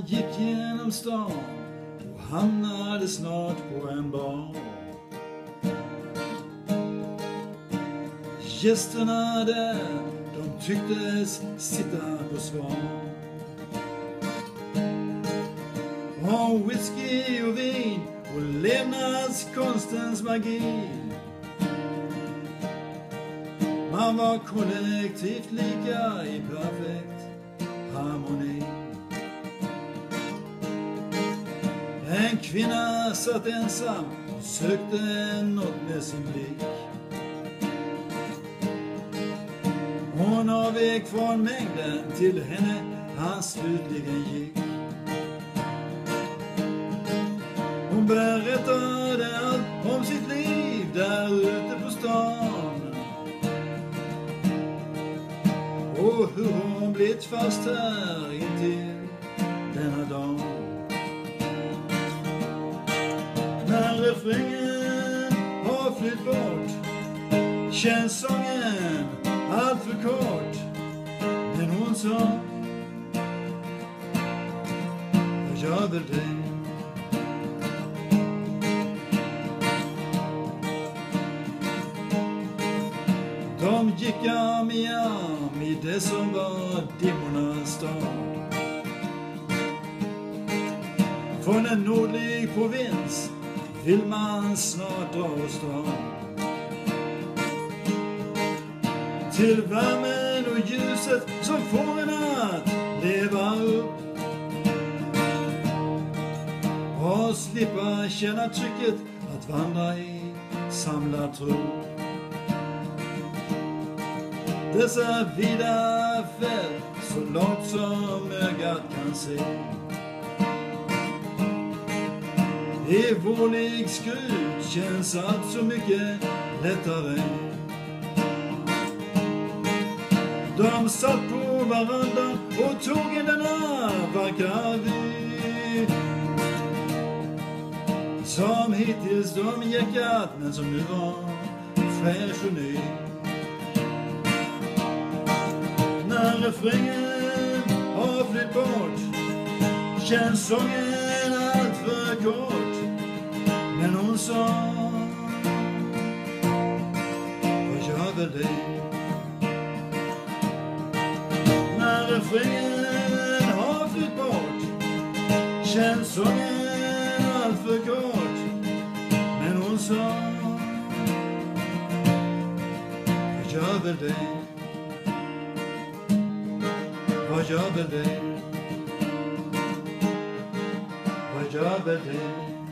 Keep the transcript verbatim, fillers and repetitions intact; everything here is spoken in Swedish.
gick genom stan och hamnade snart på en bar. Gästerna där, de tycktes sitta på svan. Och whisky och vin och levnadskonstens magi. Man var kollektivt lika i perfekt harmoni. En kvinna satt ensam och sökte något med sin blick. Hon avvek från mängden, till henne han slutligen gick. Hon berättade allt om sitt liv där ute på stan. Och hur hon blivit fast här intill denna dag. När refrängen har flytt bort känns sången allt för kort. Men hon sa, vad gör väl det? De gick arm i arm i det som var dimmornas stad. Från en nordlig provins vill man snart dra åstad. Till värmen och ljuset som får en att leva upp. Och slippa känna trycket att vandra i samlad tro. Dessa vida fält så långt som ögat kan se. I vårlig skrut känns allt så mycket lättare. De satt på varandra och tog in denna vackra vy. Som hittills de jäckat men som nu var fräsch och ny. När refrängen har flytt bort känns sången allt för kort. Men hon sa, vad gör väl det? När refrängen har flytt bort känns sången allt för kort. Men hon sa, vad gör väl det? Vad gör väl det? Vad gör väl det?